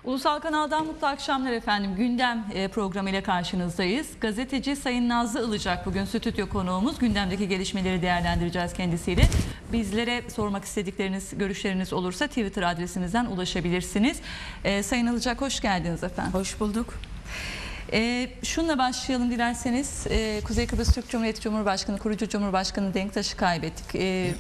Ulusal Kanal'dan mutlu akşamlar efendim. Gündem programıyla karşınızdayız. Gazeteci Sayın Nazlı Ilıcak bugün stüdyo konuğumuz. Gündemdeki gelişmeleri değerlendireceğiz kendisiyle. Bizlere sormak istedikleriniz, görüşleriniz olursa Twitter adresimizden ulaşabilirsiniz. Sayın Ilıcak hoş geldiniz efendim. Hoş bulduk. Şununla başlayalım dilerseniz. Kuzey Kıbrıs Türk Cumhuriyeti Cumhurbaşkanı, kurucu Cumhurbaşkanı Denktaş'ı kaybettik.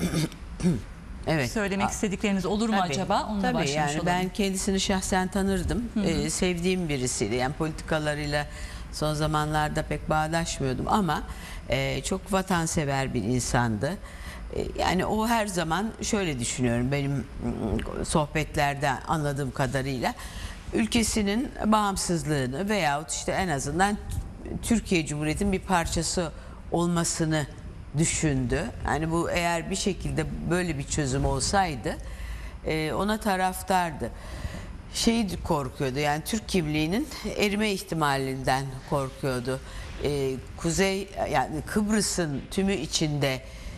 Evet. Söylemek istedikleriniz olur mu acaba? Onunla tabii başlamış yani olalım. ben kendisini şahsen tanırdım. Sevdiğim birisiydi. Yani politikalarıyla son zamanlarda pek bağdaşmıyordum ama çok vatansever bir insandı. Yani o her zaman şöyle düşünüyorum, benim sohbetlerden anladığım kadarıyla ülkesinin bağımsızlığını veyahut işte en azından Türkiye Cumhuriyeti'nin bir parçası olmasını düşündü. Yani bu eğer bir şekilde böyle bir çözüm olsaydı ona taraftardı. Korkuyordu, yani Türk kimliğinin erime ihtimalinden korkuyordu. Kuzey, yani Kıbrıs'ın tümü içinde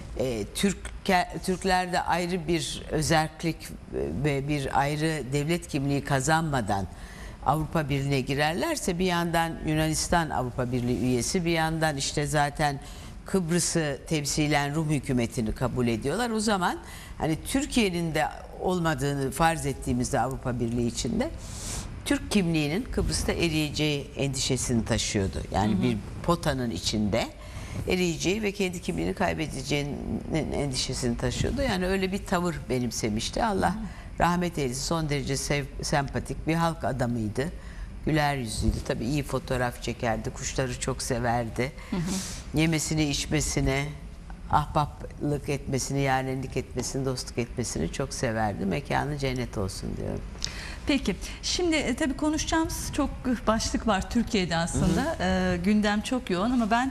Türklerde ayrı bir özerklik ve bir ayrı devlet kimliği kazanmadan Avrupa Birliği'ne girerlerse, bir yandan Yunanistan Avrupa Birliği üyesi, bir yandan işte zaten Kıbrıs'ı temsilen Rum hükümetini kabul ediyorlar. O zaman hani Türkiye'nin de olmadığını farz ettiğimizde Avrupa Birliği içinde Türk kimliğinin Kıbrıs'ta eriyeceği endişesini taşıyordu. Yani bir potanın içinde eriyeceği ve kendi kimliğini kaybedeceğinin endişesini taşıyordu. Yani öyle bir tavır benimsemişti. Allah rahmet eylesin, son derece sempatik bir halk adamıydı. Güler yüzlüydü. Tabii iyi fotoğraf çekerdi. Kuşları çok severdi. Yemesini, içmesini, ahbaplık etmesini, yarenlik etmesini, dostluk etmesini çok severdi. Mekanı cennet olsun diyorum. Peki. Şimdi tabii konuşacağımız çok başlık var Türkiye'de aslında. Gündem çok yoğun ama ben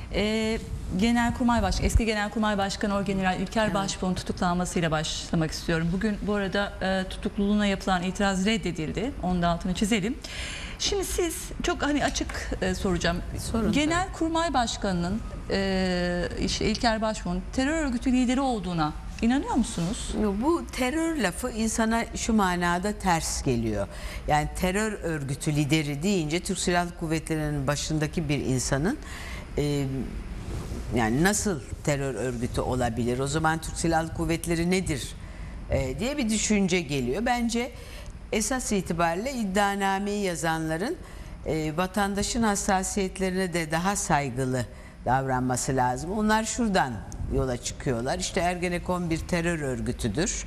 eski Genelkurmay Başkanı Orgeneral İlker Başbuğ'un tutuklanmasıyla başlamak istiyorum. Bugün bu arada tutukluluğuna yapılan itiraz reddedildi. Onun da altını çizelim. Şimdi siz çok açık soracağım. Genelkurmay Başkanı'nın İlker Başbuğ'un terör örgütü lideri olduğuna İnanıyor musunuz? Bu terör lafı insana şu manada ters geliyor. Yani terör örgütü lideri deyince Türk Silahlı Kuvvetleri'nin başındaki bir insanın yani nasıl terör örgütü olabilir? O zaman Türk Silahlı Kuvvetleri nedir diye bir düşünce geliyor. Bence esas itibariyle iddianameyi yazanların vatandaşın hassasiyetlerine de daha saygılı davranması lazım. Onlar şuradan yola çıkıyorlar. İşte Ergenekon bir terör örgütüdür.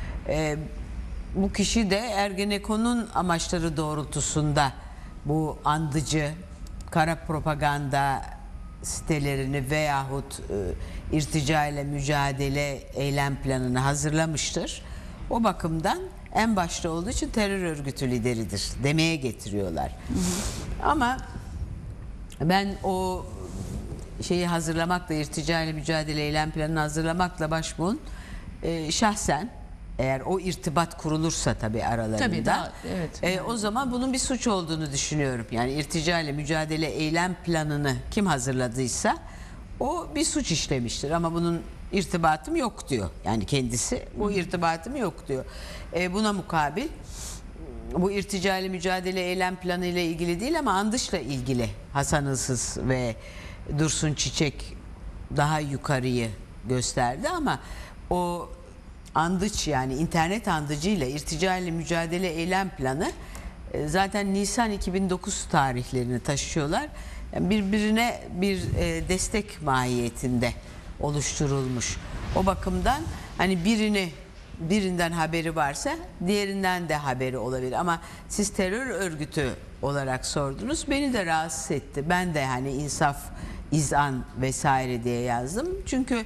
Bu kişi de Ergenekon'un amaçları doğrultusunda bu andıcı, kara propaganda sitelerini veyahut irtica ile mücadele eylem planını hazırlamıştır. O bakımdan en başta olduğu için terör örgütü lideridir demeye getiriyorlar. Ama ben o şeyi hazırlamakla, irtica ile mücadele eylem planını hazırlamakla Başbuğ'un şahsen, eğer o irtibat kurulursa tabii aralarında, o zaman bunun bir suç olduğunu düşünüyorum. Yani irtica ile mücadele eylem planını kim hazırladıysa o bir suç işlemiştir. Ama bunun irtibatım yok diyor. Yani kendisi bu irtibatım yok diyor. Buna mukabil bu irtica ile mücadele eylem planı ile ilgili değil ama andışla ilgili Hasan Hırsız ve Dursun Çiçek daha yukarıyı gösterdi ama o andıç, yani internet andıcıyla irtica ile mücadele eylem planı zaten Nisan 2009 tarihlerini taşıyorlar. Yani birbirine bir destek mahiyetinde oluşturulmuş. O bakımdan hani birinden haberi varsa diğerinden de haberi olabilir. Ama siz terör örgütü olarak sordunuz. Beni de rahatsız etti. Ben de hani insaf, izan vesaire diye yazdım. Çünkü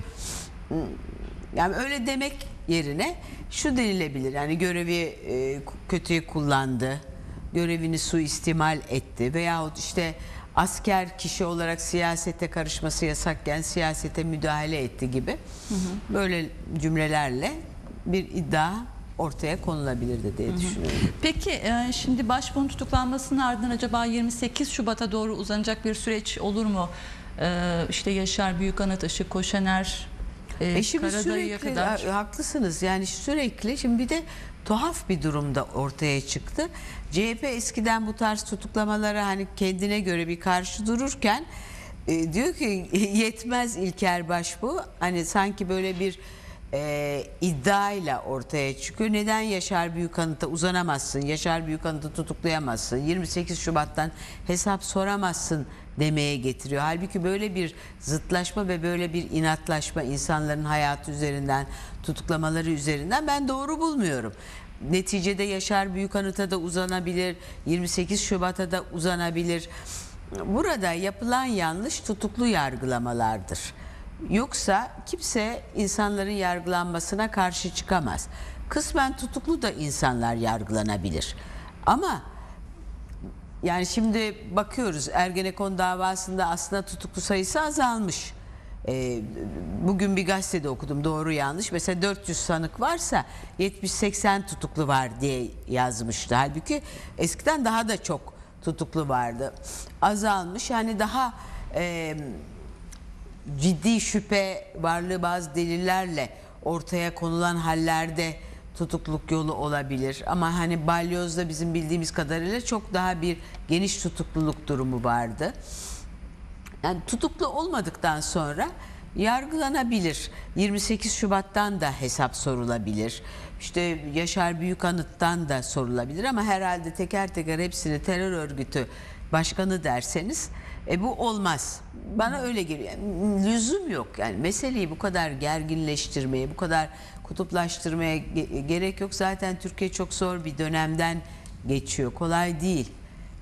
yani öyle demek yerine şu denilebilir. Yani görevi kötüye kullandı, görevini suistimal etti veyahut işte asker kişi olarak siyasete karışması yasakken siyasete müdahale etti gibi böyle cümlelerle bir iddia ortaya konulabilirdi diye düşünüyorum. Peki şimdi Başbuğ'un tutuklanmasının ardından acaba 28 Şubat'a doğru uzanacak bir süreç olur mu? İşte Yaşar Büyükanıt, Işık Koşener Şimdi Karadayı'ya sürekli kadar. haklısınız. Yani sürekli şimdi bir de tuhaf bir durumda ortaya çıktı. CHP eskiden bu tarz tutuklamalara hani kendine göre bir karşı dururken diyor ki yetmez İlker Başbuğ. Hani sanki böyle bir iddiayla ortaya çıkıyor. Neden Yaşar Büyükanıt'a uzanamazsın? Yaşar Büyükanıt'ı tutuklayamazsın. 28 Şubat'tan hesap soramazsın demeye getiriyor. Halbuki böyle bir zıtlaşma ve böyle bir inatlaşma insanların hayatı üzerinden, tutuklamaları üzerinden ben doğru bulmuyorum. Neticede Yaşar Büyükanıt'a da uzanabilir, 28 Şubat'a da uzanabilir. Burada yapılan yanlış tutuklu yargılamalardır. Yoksa kimse insanların yargılanmasına karşı çıkamaz. Kısmen tutuklu da insanlar yargılanabilir. Ama yani şimdi bakıyoruz Ergenekon davasında aslında tutuklu sayısı azalmış. Bugün bir gazetede okudum, doğru yanlış. Mesela 400 sanık varsa 70-80 tutuklu var diye yazmıştı. Halbuki eskiden daha da çok tutuklu vardı. Azalmış, yani daha ciddi şüphe varlığı bazı delillerle ortaya konulan hallerde tutukluluk yolu olabilir. Ama hani balyozda bizim bildiğimiz kadarıyla çok daha bir geniş tutukluluk durumu vardı. Yani tutuklu olmadıktan sonra yargılanabilir. 28 Şubat'tan da hesap sorulabilir. İşte Yaşar Büyükanıt'tan da sorulabilir ama herhalde teker teker hepsini terör örgütü başkanı derseniz bu olmaz. Bana öyle geliyor. Yani lüzum yok. Yani meseleyi bu kadar gerginleştirmeye, bu kadar kutuplaştırmaya gerek yok. Zaten Türkiye çok zor bir dönemden geçiyor. Kolay değil.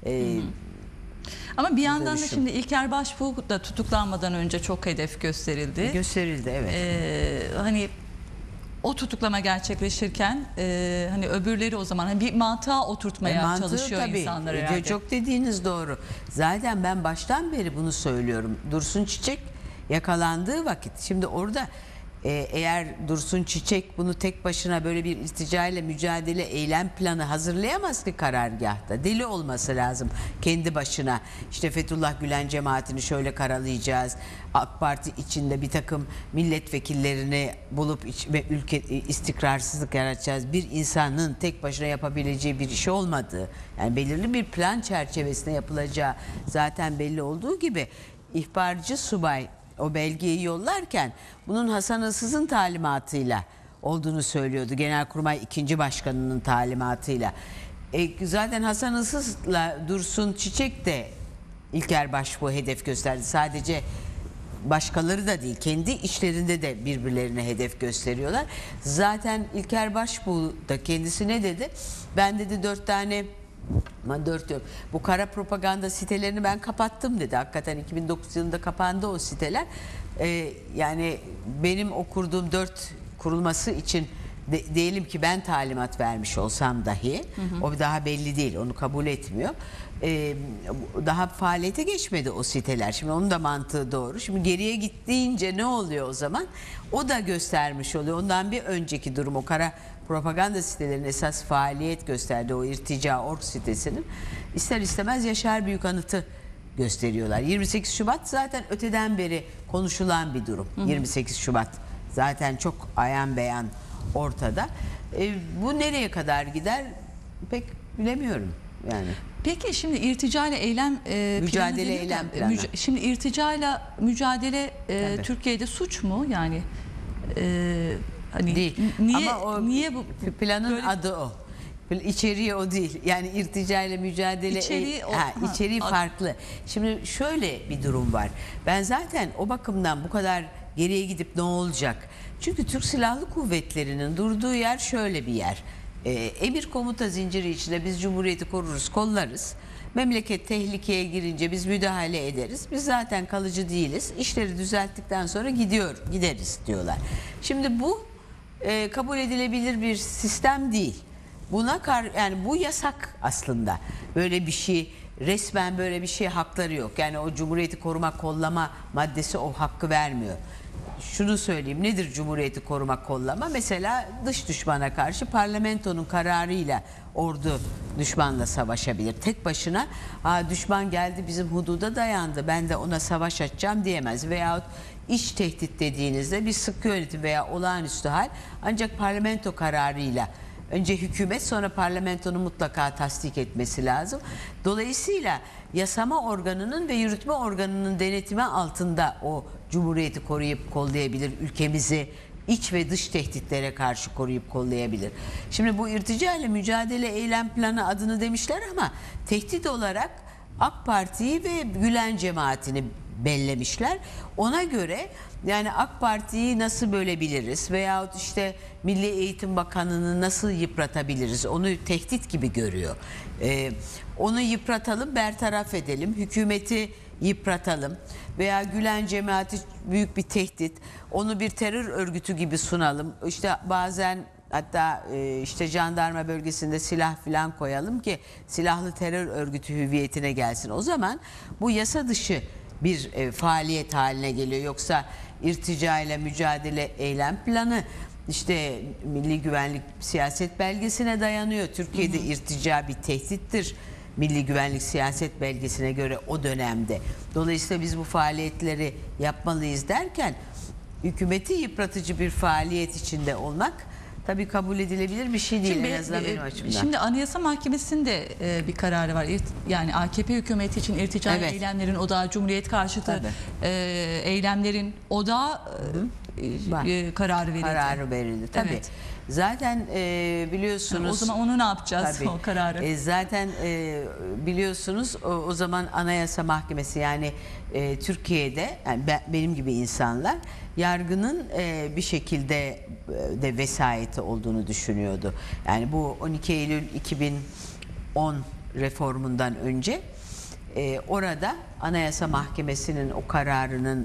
Ama bir yandan da dönüşüm. şimdi İlker Başbuğ da tutuklanmadan önce çok hedef gösterildi. Gösterildi, evet. Hani o tutuklama gerçekleşirken hani öbürleri o zaman hani bir mantığa oturtmaya Mantığı çalışıyor tabii. insanlar herhalde. Çok dediğiniz doğru. Zaten ben baştan beri bunu söylüyorum. Dursun Çiçek yakalandığı vakit, şimdi orada eğer Dursun Çiçek bunu tek başına böyle bir irticayla mücadele eylem planı hazırlayamaz ki karargahta. Deli olması lazım kendi başına. İşte Fethullah Gülen cemaatini şöyle karalayacağız. AK Parti içinde bir takım milletvekillerini bulup ve ülke istikrarsızlık yaratacağız. Bir insanın tek başına yapabileceği bir iş olmadığı, yani belirli bir plan çerçevesinde yapılacağı zaten belli olduğu gibi ihbarcı subay o belgeyi yollarken bunun Hasan Hırsız'ın talimatıyla olduğunu söylüyordu. Genelkurmay 2. Başkanı'nın talimatıyla. Zaten Hasan Hırsız'la Dursun Çiçek de İlker Başbuğ hedef gösterdi. Sadece başkaları da değil, kendi içlerinde de birbirlerine hedef gösteriyorlar. Zaten İlker Başbuğ da kendisi ne dedi? Ben dedi 4 tane, ama 4 diyorum, bu kara propaganda sitelerini ben kapattım dedi. Hakikaten 2009 yılında kapandı o siteler. Yani benim o kurduğum 4 kurulması için diyelim ki ben talimat vermiş olsam dahi, o daha belli değil, onu kabul etmiyor. Daha faaliyete geçmedi o siteler. Şimdi onun da mantığı doğru. Şimdi geriye gittiğince ne oluyor o zaman? O da göstermiş oluyor. Ondan bir önceki durum, o kara propaganda sitelerinin esas faaliyet gösterdiği o irtica.org sitesinin ister istemez Yaşar Büyükanıt'ı gösteriyorlar. 28 Şubat zaten öteden beri konuşulan bir durum. 28 Şubat zaten çok ayan beyan ortada. Bu nereye kadar gider pek bilemiyorum yani. Peki şimdi irticayla eylem Mücadele planı eylem da, planı. Şimdi irticayla mücadele Tabii. Türkiye'de suç mu yani? Hani Değil. Niye, Ama o niye bu planın böyle- adı o. İçeriği o değil. Yani irticayla mücadele İçeriği o. içeriği farklı. Şimdi şöyle bir durum var. Ben zaten o bakımdan bu kadar geriye gidip ne olacak? Çünkü Türk Silahlı Kuvvetleri'nin durduğu yer şöyle bir yer. Emir komuta zinciri içinde biz Cumhuriyeti koruruz, kollarız. Memleket tehlikeye girince biz müdahale ederiz. Biz zaten kalıcı değiliz. İşleri düzelttikten sonra gideriz diyorlar. Şimdi bu kabul edilebilir bir sistem değil. Yani bu yasak aslında. Böyle bir şey, resmen böyle bir şey hakları yok. Yani o Cumhuriyeti koruma kollama maddesi o hakkı vermiyor. şunu söyleyeyim, nedir Cumhuriyeti koruma kollama? Mesela dış düşmana karşı parlamentonun kararıyla ordu düşmanla savaşabilir. Tek başına düşman geldi bizim hududa dayandı, ben de ona savaş açacağım diyemez. Veyahut iç tehdit dediğinizde bir sıkı yönetim veya olağanüstü hal ancak parlamento kararıyla, önce hükümet sonra parlamentonun mutlaka tasdik etmesi lazım. Dolayısıyla yasama organının ve yürütme organının denetimi altında o Cumhuriyeti koruyup kollayabilir, ülkemizi iç ve dış tehditlere karşı koruyup kollayabilir. Şimdi bu irtica ile mücadele eylem planı adını demişler ama tehdit olarak AK Parti'yi ve Gülen cemaatini bellemişler. Ona göre yani AK Parti'yi nasıl bölebiliriz veyahut işte Milli Eğitim Bakanı'nı nasıl yıpratabiliriz, onu tehdit gibi görüyor. Onu yıpratalım, bertaraf edelim, hükümeti yıpratalım veya Gülen cemaati büyük bir tehdit, onu bir terör örgütü gibi sunalım. İşte bazen hatta işte jandarma bölgesinde silah falan koyalım ki silahlı terör örgütü hüviyetine gelsin. O zaman bu yasa dışı bir faaliyet haline geliyor. Yoksa irtica ile mücadele eylem planı işte Milli Güvenlik Siyaset Belgesi'ne dayanıyor. Türkiye'de irtica bir tehdittir Milli Güvenlik Siyaset Belgesi'ne göre o dönemde. Dolayısıyla biz bu faaliyetleri yapmalıyız derken hükümeti yıpratıcı bir faaliyet içinde olmak tabii kabul edilebilir bir şey değil, en azından benim açımdan. Şimdi Anayasa Mahkemesi'nde bir kararı var. Yani AKP hükümeti için irtica eylemlerin odağı, Cumhuriyet karşıtı eylemlerin odağı kararı verildi. Kararı verildi tabii. Evet. Zaten biliyorsunuz. O zaman onu ne yapacağız, tabii, o kararı? Zaten biliyorsunuz o zaman Anayasa Mahkemesi yani Türkiye'de yani benim gibi insanlar yargının bir şekilde de vesayeti olduğunu düşünüyordu. Yani bu 12 Eylül 2010 reformundan önce orada Anayasa Mahkemesi'nin o kararının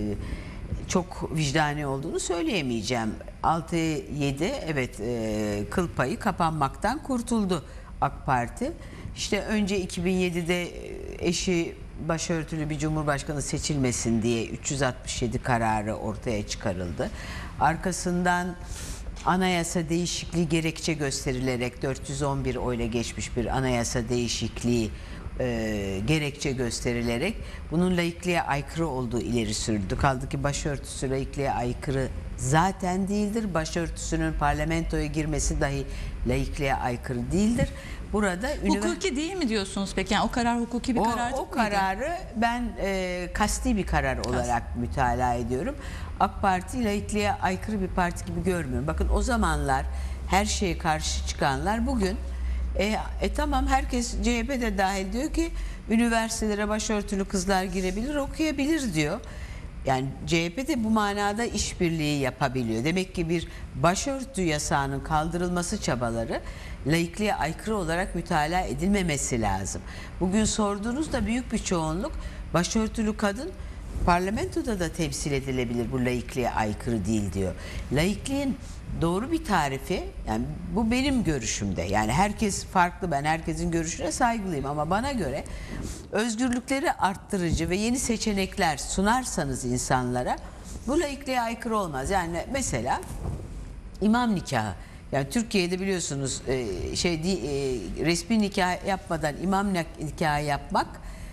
çok vicdani olduğunu söyleyemeyeceğim. 6-7 evet kıl payı kapanmaktan kurtuldu AK Parti. İşte önce 2007'de eşi başörtülü bir cumhurbaşkanı seçilmesin diye 367 kararı ortaya çıkarıldı. Arkasından anayasa değişikliği gerekçe gösterilerek 411 oyla geçmiş bir anayasa değişikliği gerekçe gösterilerek bunun laikliğe aykırı olduğu ileri sürüldü. Kaldı ki başörtüsü laikliğe aykırı zaten değildir. Başörtüsünün parlamentoya girmesi dahi laikliğe aykırı değildir. Burada hukuki değil mi diyorsunuz peki? Yani o karar hukuki bir karar değil O kararı ben kasti bir karar olarak mütalaa ediyorum. AK Parti laikliğe aykırı bir parti gibi görmüyorum. Bakın o zamanlar her şeye karşı çıkanlar bugün tamam herkes CHP de dahil diyor ki üniversitelere başörtülü kızlar girebilir, okuyabilir diyor. Yani CHP de bu manada işbirliği yapabiliyor. Demek ki bir başörtü yasağının kaldırılması çabaları laikliğe aykırı olarak mütalaa edilmemesi lazım. Bugün sorduğunuzda büyük bir çoğunluk başörtülü kadın parlamentoda da temsil edilebilir, bu laikliğe aykırı değil diyor. Laikliğin doğru bir tarifi, yani bu benim görüşümde, yani herkes farklı, ben herkesin görüşüne saygılıyım ama bana göre özgürlükleri arttırıcı ve yeni seçenekler sunarsanız insanlara bu laikliğe aykırı olmaz. Yani mesela imam nikahı, yani Türkiye'de biliyorsunuz resmi nikah yapmadan imam nikahı yapmak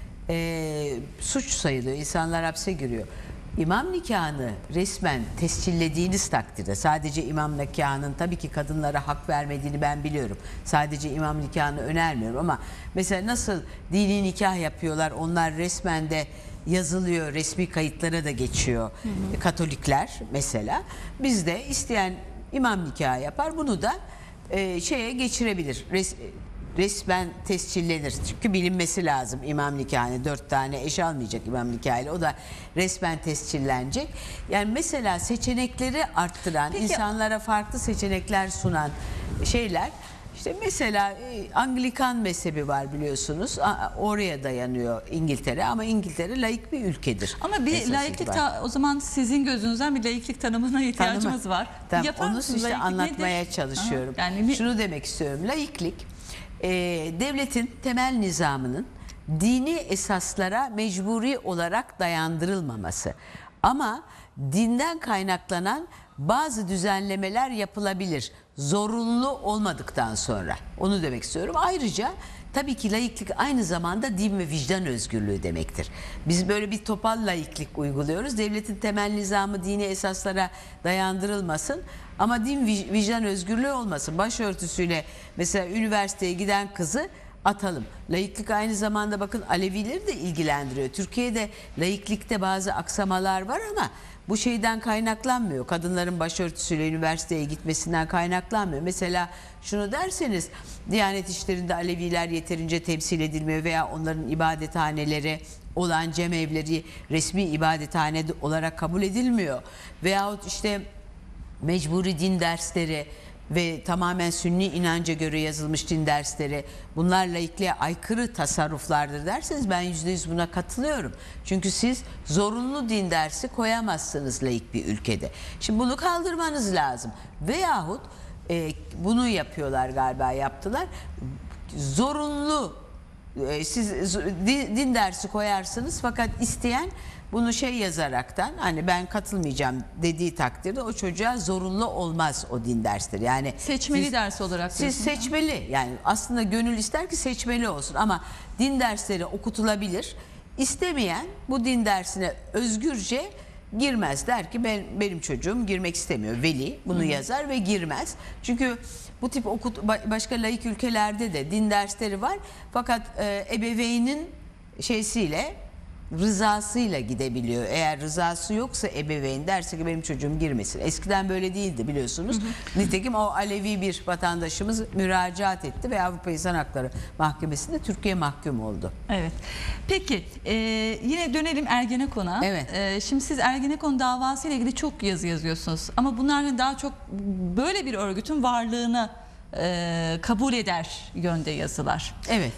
suç sayılıyor. İnsanlar hapse giriyor. İmam nikahını resmen tescillediğiniz takdirde, sadece imam nikahının tabii ki kadınlara hak vermediğini ben biliyorum. Sadece imam nikahını önermiyorum ama mesela nasıl dini nikah yapıyorlar, onlar resmen de yazılıyor, resmi kayıtlara da geçiyor. Katolikler mesela, bizde isteyen imam nikahı yapar, bunu da şeye geçirebilir. Resmen tescillenir. Çünkü bilinmesi lazım imam nikahını. 4 tane eş almayacak imam nikahıyla. O da resmen tescillenecek. Yani mesela seçenekleri arttıran, insanlara farklı seçenekler sunan şeyler. İşte mesela Anglikan mezhebi var biliyorsunuz. Oraya dayanıyor İngiltere ama İngiltere laik bir ülkedir. Ama bir laiklik o zaman sizin gözünüzden bir laiklik tanımına ihtiyacımız var. Tamam, onu işte anlatmaya nedir? çalışıyorum. Şunu demek istiyorum. Laiklik devletin temel nizamının dini esaslara mecburi olarak dayandırılmaması. Ama dinden kaynaklanan bazı düzenlemeler yapılabilir. Zorunlu olmadıktan sonra. Onu demek istiyorum. Ayrıca tabii ki laiklik aynı zamanda din ve vicdan özgürlüğü demektir. Biz böyle bir topal laiklik uyguluyoruz. Devletin temel nizamı dini esaslara dayandırılmasın ama din vicdan özgürlüğü olmasın. Başörtüsüyle mesela üniversiteye giden kızı atalım. Laiklik aynı zamanda bakın Alevileri de ilgilendiriyor. Türkiye'de laiklikte bazı aksamalar var ama bu şeyden kaynaklanmıyor. Kadınların başörtüsüyle üniversiteye gitmesinden kaynaklanmıyor. Mesela şunu derseniz Diyanet İşleri'nde Aleviler yeterince temsil edilmiyor veya onların ibadethaneleri olan cemevleri resmi ibadethane olarak kabul edilmiyor. Veyahut işte mecburi din dersleri ve tamamen sünni inanca göre yazılmış din dersleri bunlar laikliğe aykırı tasarruflardır derseniz ben %100 buna katılıyorum. Çünkü siz zorunlu din dersi koyamazsınız laik bir ülkede. Şimdi bunu kaldırmanız lazım. Veyahut bunu yapıyorlar galiba yaptılar. Zorunlu siz din dersi koyarsınız fakat isteyen bunu şey yazaraktan hani ben katılmayacağım dediği takdirde o çocuğa zorunlu olmaz o din dersleri. Yani Seçmeli ders olarak siz diyorsun. seçmeli yani aslında gönül ister ki seçmeli olsun ama din dersleri okutulabilir. İstemeyen bu din dersine özgürce girmez der ki benim çocuğum girmek istemiyor. Veli bunu yazar ve girmez. Çünkü bu tip başka laik ülkelerde de din dersleri var. Fakat ebeveynin şeysiyle rızasıyla gidebiliyor. Eğer rızası yoksa ebeveyn derse ki benim çocuğum girmesin. Eskiden böyle değildi biliyorsunuz. Nitekim o Alevi bir vatandaşımız müracaat etti ve Avrupa İnsan Hakları Mahkemesi'nde Türkiye mahkum oldu. Evet. Peki yine dönelim Ergenekon'a. Evet. Şimdi siz Ergenekon davası ile ilgili çok yazı yazıyorsunuz. Ama bunlar daha çok böyle bir örgütün varlığını kabul eder yönde yazılar. Evet.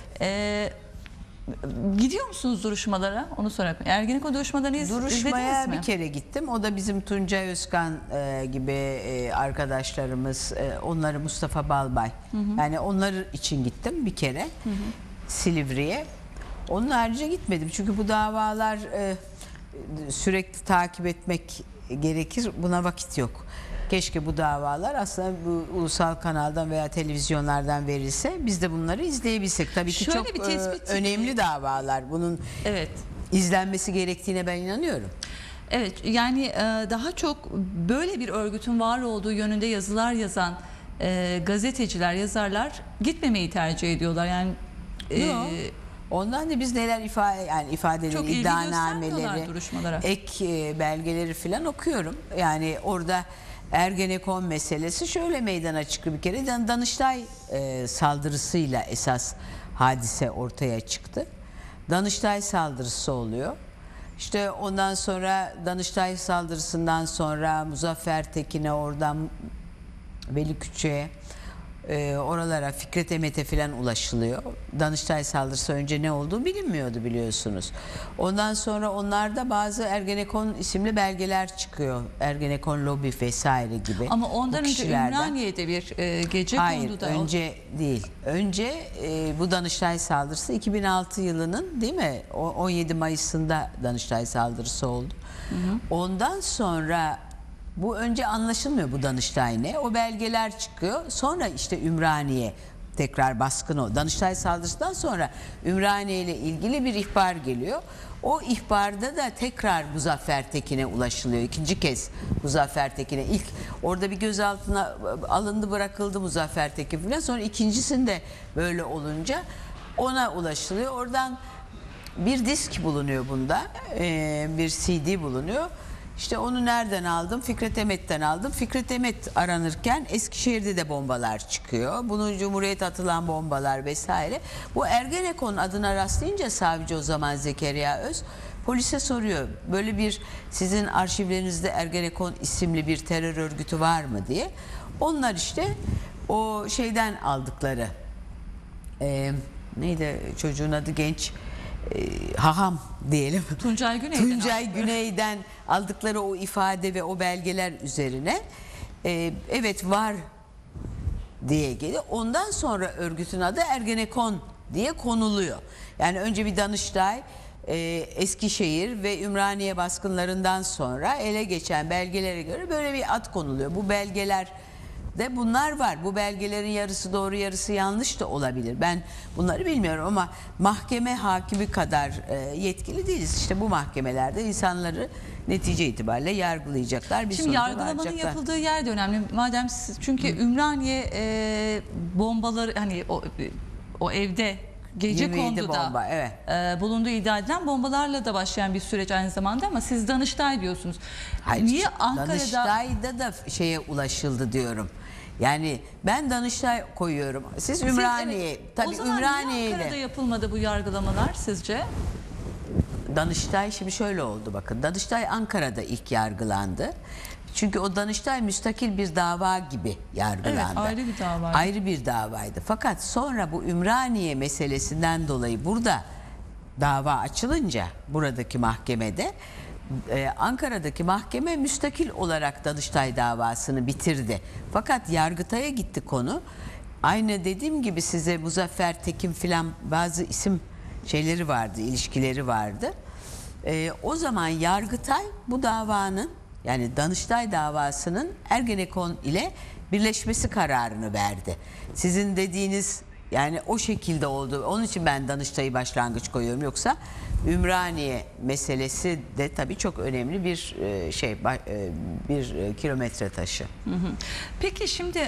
Gidiyor musunuz duruşmalara? Onu sorarak. Ergenekon duruşmalarını izlediniz Duruşmaya mi? bir kere gittim. O da bizim Tuncay Özkan gibi arkadaşlarımız, onları Mustafa Balbay. Yani onlar için gittim bir kere Silivri'ye. Onun harici gitmedim. Çünkü bu davalar sürekli takip etmek gerekir. Buna vakit yok. Keşke bu davalar aslında bu ulusal kanaldan veya televizyonlardan verilse biz de bunları izleyebilsek. Tabii ki Şöyle çok bir tespit- önemli davalar. Bunun Evet. izlenmesi gerektiğine ben inanıyorum. Evet, yani daha çok böyle bir örgütün var olduğu yönünde yazılar yazan gazeteciler, yazarlar gitmemeyi tercih ediyorlar. Yani Yok. Ondan da biz neler ifadeleri, çok ilgi iddianameleri, göstermiyorlar duruşmalara. ek belgeleri falan okuyorum. Yani orada Ergenekon meselesi şöyle meydana çıktı bir kere. Danıştay saldırısıyla esas hadise ortaya çıktı. Danıştay saldırısı oluyor. İşte ondan sonra Danıştay saldırısından sonra Muzaffer Tekin'e oradan Veli Küçük'e oralara Fikret Emet'e falan ulaşılıyor. Danıştay saldırısı önce ne olduğu bilinmiyordu biliyorsunuz. Ondan sonra onlarda bazı Ergenekon isimli belgeler çıkıyor. Ergenekon lobi vesaire gibi. Ama ondan Bu önce kişilerden. Ümraniye'de bir gece Hayır, kondu da. önce değil. Önce bu Danıştay saldırısı 2006 yılının değil mi? 17 Mayıs'ında Danıştay saldırısı oldu. Ondan sonra bu önce anlaşılmıyor bu Danıştay ne. O belgeler çıkıyor. Sonra işte Ümraniye tekrar baskın o. Danıştay saldırısından sonra Ümraniye ile ilgili bir ihbar geliyor. O ihbarda da tekrar Muzaffer Tekin'e ulaşılıyor. İkinci kez Muzaffer Tekin'e. İlk orada bir gözaltına alındı, bırakıldı Muzaffer Tekin falan. Sonra ikincisinde böyle olunca ona ulaşılıyor. Oradan bir disk bulunuyor bunda. Bir CD bulunuyor. İşte onu nereden aldım? Fikret Emet'ten aldım. Fikret Emet aranırken Eskişehir'de de bombalar çıkıyor. Bunu Cumhuriyet atılan bombalar vesaire. Bu Ergenekon adına rastlayınca savcı o zaman Zekeriya Öz polise soruyor. Böyle bir sizin arşivlerinizde Ergenekon isimli bir terör örgütü var mı diye. Onlar işte o şeyden aldıkları neydi çocuğun adı genç Haham diyelim. Tuncay Güney'den. Tuncay Güney'den aldıkları o ifade ve o belgeler üzerine evet var diye geliyor. Ondan sonra örgütün adı Ergenekon diye konuluyor. Yani önce bir Danıştay, Eskişehir ve Ümraniye baskınlarından sonra ele geçen belgelere göre böyle bir ad konuluyor. Bu belgeler de bunlar var. Bu belgelerin yarısı doğru, yarısı yanlış da olabilir. Ben bunları bilmiyorum ama mahkeme hakimi kadar yetkili değiliz. İşte bu mahkemelerde insanları netice itibariyle yargılayacaklar. Bir Şimdi sonuca yargılamanın varacaklar. yapıldığı yer de önemli. Madem çünkü Ümraniye bombaları, hani o evde gece 27 konduda bomba, evet. Bulunduğu iddia edilen bombalarla da başlayan bir süreç aynı zamanda, ama siz Danıştay diyorsunuz. Hayır, Niye Ankara'da? Danıştay'da da şeye ulaşıldı diyorum. Yani ben Danıştay koyuyorum. Siz Ümraniye. Evet. Tabii O zaman Ümraniye niye ile. Ankara'da yapılmadı bu yargılamalar sizce? Danıştay şimdi şöyle oldu bakın. Danıştay Ankara'da ilk yargılandı. Çünkü o Danıştay müstakil bir dava gibi yargılandı. Evet, ayrı bir davaydı. Ayrı bir davaydı. Fakat sonra bu Ümraniye meselesinden dolayı burada dava açılınca buradaki mahkemede Ankara'daki mahkeme müstakil olarak Danıştay davasını bitirdi. Fakat Yargıtay'a gitti konu. Aynı dediğim gibi size Muzaffer Tekin filan bazı isim şeyleri vardı, ilişkileri vardı. O zaman Yargıtay bu davanın, yani Danıştay davasının Ergenekon ile birleşmesi kararını verdi. Sizin dediğiniz yani o şekilde oldu. Onun için ben Danıştay'ı başlangıç koyuyorum. Yoksa Ümraniye meselesi de tabii çok önemli bir bir kilometre taşı. Peki şimdi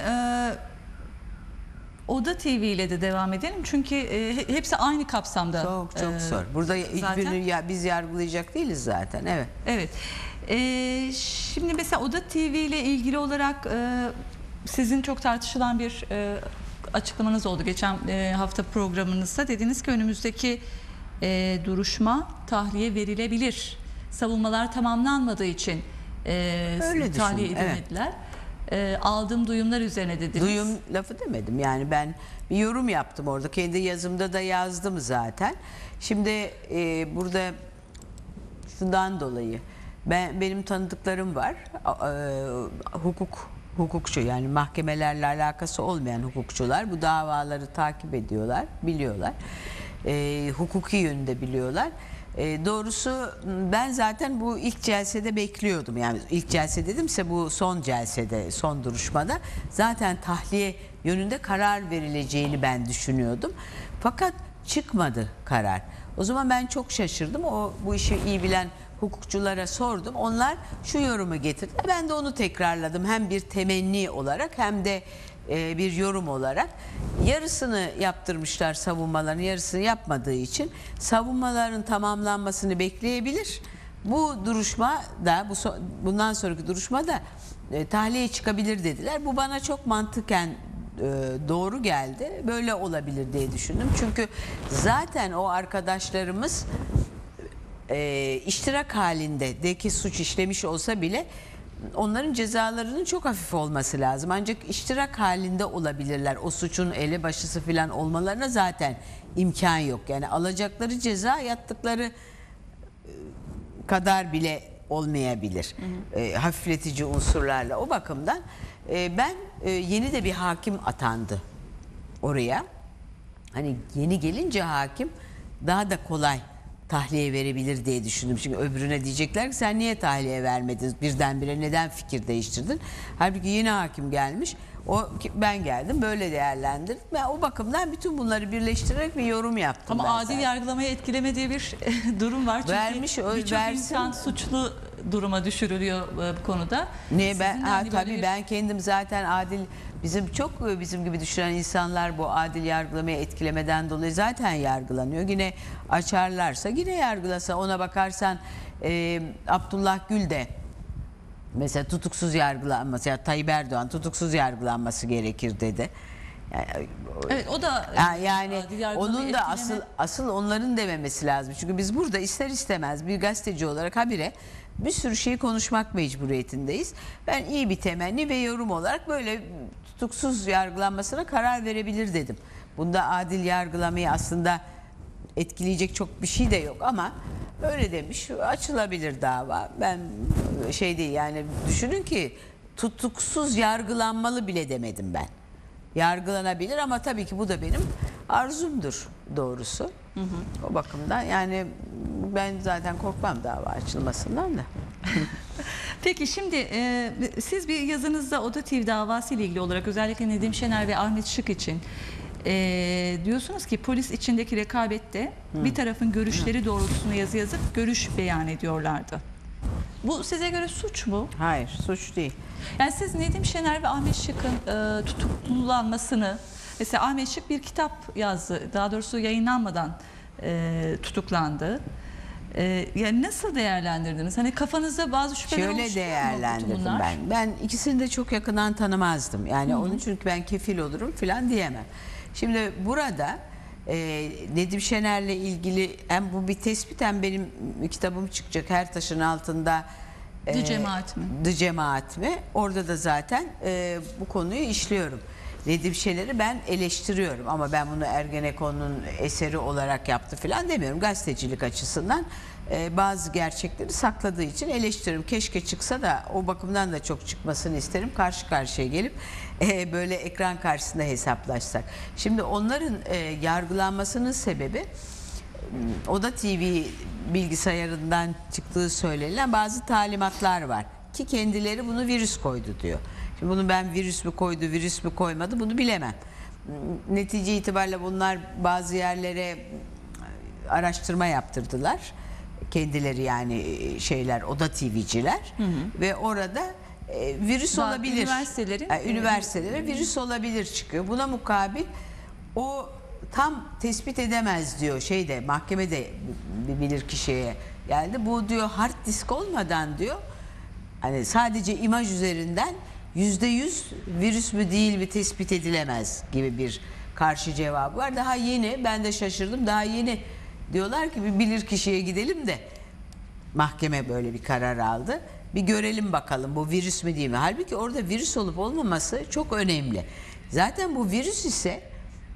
Oda TV ile de devam edelim. Çünkü hepsi aynı kapsamda. Çok zor. Burada hiçbirini biz yargılayacak değiliz zaten. Evet. Evet. Şimdi mesela Oda TV ile ilgili olarak sizin çok tartışılan bir açıklamanız oldu. Geçen hafta programınızda dediniz ki önümüzdeki duruşma tahliye verilebilir. Savunmalar tamamlanmadığı için tahliye edilmediler. Aldığım duyumlar üzerine dediniz. Duyum lafı demedim. Yani ben bir yorum yaptım orada. Kendi yazımda da yazdım zaten. Şimdi burada şundan dolayı benim tanıdıklarım var. Hukukçu, yani mahkemelerle alakası olmayan hukukçular bu davaları takip ediyorlar, biliyorlar. Hukuki yönünde biliyorlar. Doğrusu ben zaten bu ilk celsede bekliyordum. Yani ilk celse dedimse bu son celsede, son duruşmada zaten tahliye yönünde karar verileceğini ben düşünüyordum. Fakat çıkmadı karar. O zaman ben çok şaşırdım. Bu işi iyi bilen hukukçulara sordum. Onlar şu yorumu getirdi. Ben de onu tekrarladım. Hem bir temenni olarak hem de bir yorum olarak. Yarısını yaptırmışlar savunmaların, yarısını yapmadığı için savunmaların tamamlanmasını bekleyebilir. Bu duruşma da bundan sonraki duruşma da tahliye çıkabilir dediler. Bu bana çok mantıken doğru geldi. Böyle olabilir diye düşündüm. Çünkü zaten o arkadaşlarımız iştirak halinde suç işlemiş olsa bile onların cezalarının çok hafif olması lazım. Ancak iştirak halinde olabilirler. O suçun elebaşısı falan olmalarına zaten imkan yok. Yani alacakları ceza yattıkları kadar bile olmayabilir. Hafifletici unsurlarla. O bakımdan ben yeni de bir hakim atandı oraya. Hani yeni gelince hakim daha da kolay tahliye verebilir diye düşündüm. Çünkü öbürüne diyecekler ki sen niye tahliye vermedin? Birdenbire neden fikir değiştirdin? Halbuki yeni hakim gelmiş. Ben geldim böyle değerlendirdim. Ben o bakımdan bütün bunları birleştirerek bir yorum yaptım. Ama adil yargılamayı etkilemediği bir durum var. Çünkü birçok insan suçlu duruma düşürülüyor bu konuda. Niye ben? Tabii ben kendim zaten adil, bizim gibi düşünen insanlar bu adil yargılamayı etkilemeden dolayı zaten yargılanıyor. Yine açarlarsa yine yargılasa, ona bakarsan Abdullah Gül de mesela tutuksuz yargılanması, ya Tayyip Erdoğan tutuksuz yargılanması gerekir dedi. Evet, o da yani onun da asıl onların dememesi lazım. Çünkü biz burada ister istemez bir gazeteci olarak habire bir sürü şeyi konuşmak mecburiyetindeyiz. Ben iyi bir temenni ve yorum olarak böyle tutuksuz yargılanmasına karar verebilir dedim. Bunda adil yargılamayı aslında etkileyecek çok bir şey de yok ama öyle demiş, açılabilir dava. Ben değil yani, düşünün ki tutuksuz yargılanmalı bile demedim ben. Yargılanabilir ama tabii ki bu da benim arzumdur. doğrusu. O bakımdan yani ben zaten korkmam dava açılmasından da. Peki şimdi siz bir yazınızda Oda TV davası ile ilgili olarak özellikle Nedim Şener ve Ahmet Şık için diyorsunuz ki polis içindeki rekabette bir tarafın görüşleri doğrultusunda yazı yazıp görüş beyan ediyorlardı. Bu size göre suç mu? Hayır, suç değil. Yani siz Nedim Şener ve Ahmet Şık'ın tutuklanmasını, mesela Ahmet Şık bir kitap yazdı, daha doğrusu yayınlanmadan tutuklandı. Yani nasıl değerlendirdiniz? Hani kafanızda bazı şüpheler Şöyle oluşuyor mu değerlendirdim bütün bunlar? ben. Ben ikisini de çok yakından tanımazdım. Yani onun çünkü ben kefil olurum falan diyemem. Şimdi burada Nedim Şener'le ilgili hem bu bir tespit hem benim kitabım çıkacak Her Taşın Altında. The Cemaat mi? The Cemaat mi? Orada da zaten bu konuyu işliyorum. Nedim Şener'i ben eleştiriyorum ama ben bunu Ergenekon'un eseri olarak yaptı falan demiyorum. Gazetecilik açısından bazı gerçekleri sakladığı için eleştiriyorum. Keşke çıksa da o bakımdan da çok çıkmasını isterim. Karşı karşıya gelip böyle ekran karşısında hesaplaşsak. Şimdi onların yargılanmasının sebebi Oda TV bilgisayarından çıktığı söylenilen bazı talimatlar var. Ki kendileri bunu virüs koydu diyor. Şimdi bunu ben virüs mü koydu, virüs mü koymadı bunu bilemem. Netice itibariyle bunlar bazı yerlere araştırma yaptırdılar. Kendileri yani şeyler, Oda TV'ciler ve orada virüs Daha olabilir. Üniversitelerin Virüs olabilir çıkıyor. Buna mukabil o tam tespit edemez diyor şeyde mahkemede bir bilirkişiye geldi. Bu diyor hard disk olmadan diyor hani sadece imaj üzerinden %100 virüs mü değil mi tespit edilemez gibi bir karşı cevabı var. Daha yeni ben de şaşırdım daha yeni diyorlar ki bir bilirkişiye gidelim de mahkeme böyle bir karar aldı. Bir görelim bakalım bu virüs mü değil mi? Halbuki orada virüs olup olmaması çok önemli. Zaten bu virüs ise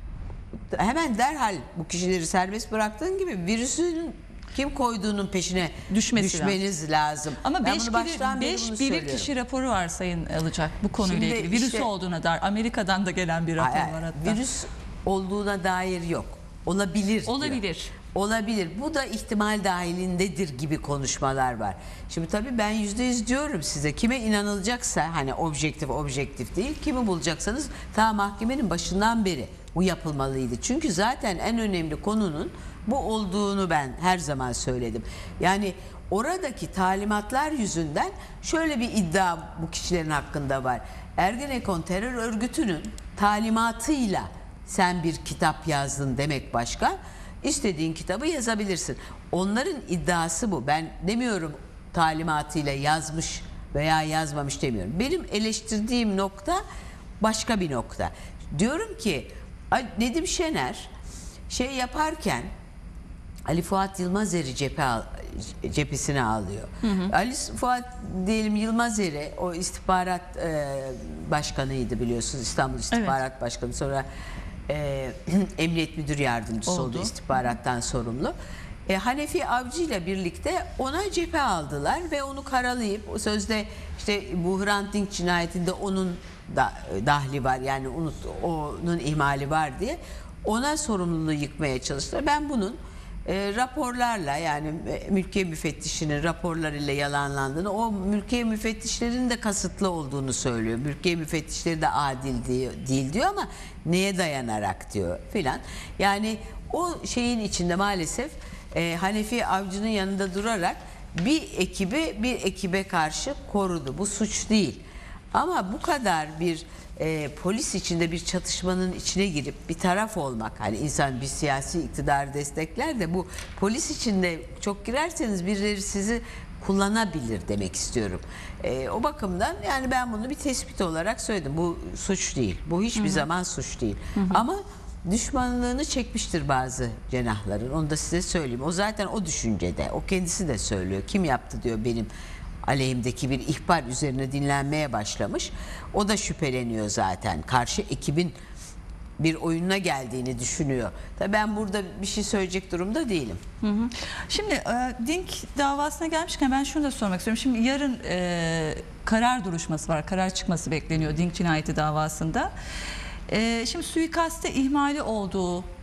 hemen derhal bu kişileri serbest bıraktığın gibi virüsün kim koyduğunun peşine düşmeniz lazım. Ama ben 5 bilirkişi raporu var Sayın Ilıcak bu konuyla ilgili. Virüs olduğuna dair Amerika'dan da gelen bir rapor var hatta. Virüs olduğuna dair yok. Olabilir. Olabilir. Olabilir. Bu da ihtimal dahilindedir gibi konuşmalar var. Şimdi tabii ben %100 diyorum size. Kime inanılacaksa hani objektif değil. Kimi bulacaksanız ta mahkemenin başından beri bu yapılmalıydı. Çünkü zaten en önemli konunun bu olduğunu ben her zaman söyledim. Yani oradaki talimatlar yüzünden şöyle bir iddia bu kişilerin hakkında var. Ergenekon terör örgütünün talimatıyla sen bir kitap yazdın demek başka. İstediğin kitabı yazabilirsin. Onların iddiası bu. Ben demiyorum talimatıyla yazmış veya yazmamış demiyorum. Benim eleştirdiğim nokta başka bir nokta. Diyorum ki Nedim Şener şey yaparken Ali Fuat Yılmazer'i cephesine alıyor. Ali Fuat diyelim Yılmazer'i o istihbarat başkanıydı biliyorsunuz İstanbul İstihbarat Başkanı sonra Emniyet Müdür Yardımcısı oldu istihbarattan sorumlu. Hanefi Avcı ile birlikte ona cephe aldılar ve onu karalayıp o sözde işte bu Hrant Dink cinayetinde onun da dahli var yani onun ihmali var diye ona sorumluluğu yıkmaya çalıştılar. Ben bunun raporlarla yani mülkiye müfettişinin raporlarıyla yalanlandığını o mülkiye müfettişlerin de kasıtlı olduğunu söylüyor. Mülkiye müfettişleri de adil değil diyor ama neye dayanarak diyor filan. Yani o şeyin içinde maalesef Hanefi Avcı'nın yanında durarak bir ekibe karşı korudu. Bu suç değil. Ama bu kadar bir polis içinde bir çatışmanın içine girip bir taraf olmak hani insan bir siyasi iktidarı destekler de bu polis içinde çok girerseniz birileri sizi kullanabilir demek istiyorum. O bakımdan yani ben bunu bir tespit olarak söyledim. Bu suç değil. Bu hiçbir zaman suç değil. Ama düşmanlığını çekmiştir bazı cenahların. Onu da size söyleyeyim. O zaten o düşüncede. O kendisi de söylüyor. Kim yaptı diyor benim aleyhimdeki bir ihbar üzerine dinlenmeye başlamış. O da şüpheleniyor zaten. Karşı ekibin bir oyununa geldiğini düşünüyor. Tabii ben burada bir şey söyleyecek durumda değilim. Şimdi Dink davasına gelmişken ben şunu da sormak istiyorum. Şimdi yarın karar duruşması var. Karar çıkması bekleniyor Dink cinayeti davasında. Şimdi suikaste ihmali olduğu